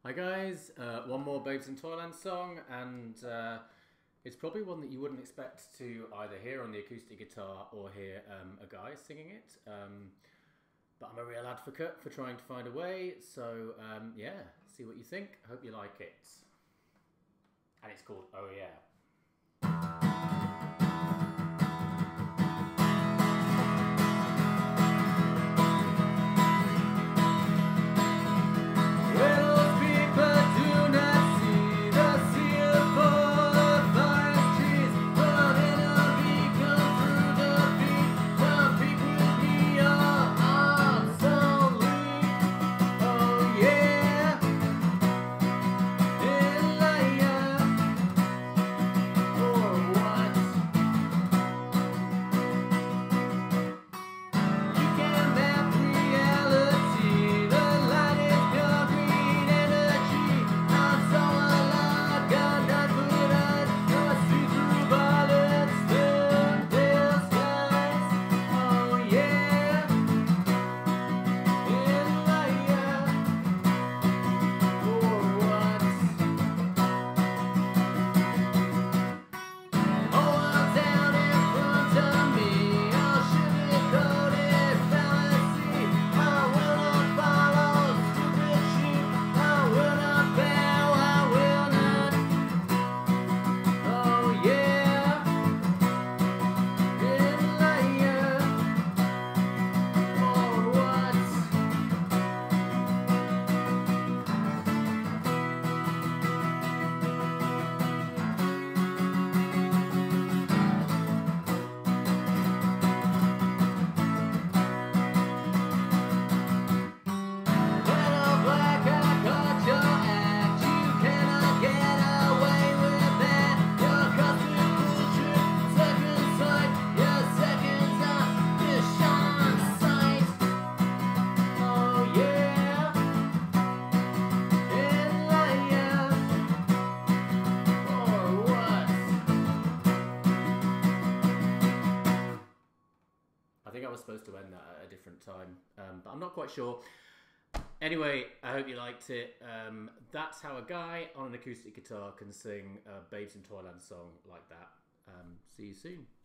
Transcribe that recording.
Hi guys, one more Babes In Toyland song, and it's probably one that you wouldn't expect to either hear on the acoustic guitar or hear a guy singing it. But I'm a real advocate for trying to find a way, so yeah, see what you think. Hope you like it. And it's called Oh Yeah. I think I was supposed to end that at a different time, but I'm not quite sure. Anyway, I hope you liked it. That's how a guy on an acoustic guitar can sing a Babes In Toyland song like that. See you soon.